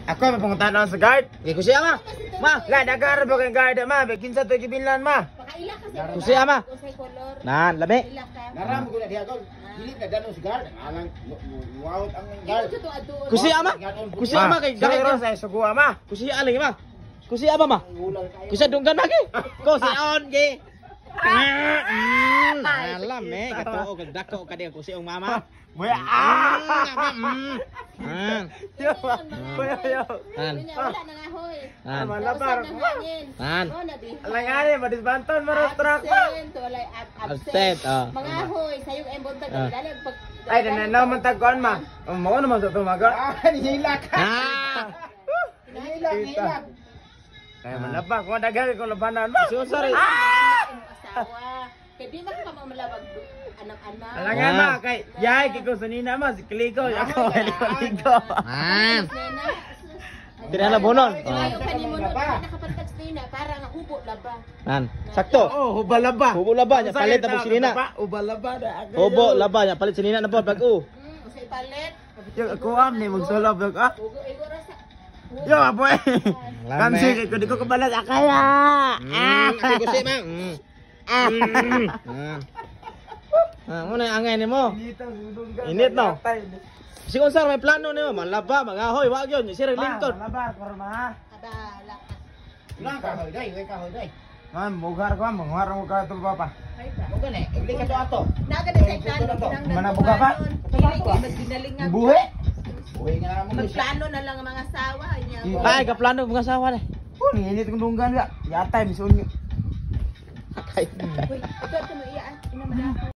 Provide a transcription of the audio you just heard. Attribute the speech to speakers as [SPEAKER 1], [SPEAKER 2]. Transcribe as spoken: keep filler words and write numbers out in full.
[SPEAKER 1] Ako may punguntahan ako sa guard. Kaya ko siya ma. Ma, la dagar ba kay guard ma? Kinsa to gibilan ma?
[SPEAKER 2] Pakaila kasi.
[SPEAKER 1] Kusi ama.
[SPEAKER 2] Usay color.
[SPEAKER 1] Nan, lami.
[SPEAKER 2] Ila ka.
[SPEAKER 3] Naram ko na diha ko. Dili na danon si guard. Alang wow ang guard.
[SPEAKER 2] Ito to adto.
[SPEAKER 1] Kusi ama. Kusi ama kay guard sa suguha ma. Kusi alay ma. Kusi ama ma. Kusi dunggan ma gi. Kusi on gi. Alam eh, katuo kag dako ka diha kusi ang mama. Moya ah. Ah. Yo. Moya yo. An.
[SPEAKER 2] Wala na nga hoy.
[SPEAKER 1] An. Malabar. An.
[SPEAKER 2] Oh na di.
[SPEAKER 1] Alay ani madisbanton maros truck pa.
[SPEAKER 2] Walay
[SPEAKER 1] Absent. Ah.
[SPEAKER 2] Mga hoy sayo ang buntag dali pag
[SPEAKER 1] Ay na naman tagkuan ma. Mao naman sa tumaga.
[SPEAKER 3] Ah, hila ka.
[SPEAKER 1] Ah.
[SPEAKER 3] Hila, hila.
[SPEAKER 1] Kaya malabak ko daghan ko labanan ba. So sorry.
[SPEAKER 2] asawa. Kaya di man ka mamalabag anak-anak.
[SPEAKER 1] Alangan ma kay yay kiko sa nina ma si Kligo ako ligo. Man. Dinala bonon.
[SPEAKER 2] Ayaw pa ni mo nakapantag sa nina para nga hubo laba.
[SPEAKER 1] Man. Sakto.
[SPEAKER 3] Oh, hubal laba.
[SPEAKER 1] Hubo laba nya palit na po si nina.
[SPEAKER 3] Hubal laba da.
[SPEAKER 1] Hubo laba nya palit si nina na po bag-o.
[SPEAKER 2] Hmm, usay palit.
[SPEAKER 1] Yo ako am ni magsulab bag ah.
[SPEAKER 2] Ugo igora sa
[SPEAKER 1] Yo aboy. Kansi ko di ko kabalat akaya. Ah, ko si ma. Ah. Ah, mo na angay nimo. Init no. Si unsar may plano nimo malaba mangahoy wa gyud si Lingkod. Malaba forma.
[SPEAKER 2] adala.
[SPEAKER 3] Lang ka hoy dai, ka hoy dai.
[SPEAKER 1] Man bugar ko manghar mo ka tul papa.
[SPEAKER 3] Mo gani, ibli ka to ato.
[SPEAKER 2] Naga na sa plano
[SPEAKER 1] Mana buka pa?
[SPEAKER 2] Magdinaling nga.
[SPEAKER 1] Buhe.
[SPEAKER 3] Buhay nga mo.
[SPEAKER 2] Magplano na lang ang mga asawa niya.
[SPEAKER 1] Ay ka plano mga asawa ni. Oh, init kong dunggan ga. Yatay misun.
[SPEAKER 2] Uy, ito ito mo iyaan. Ina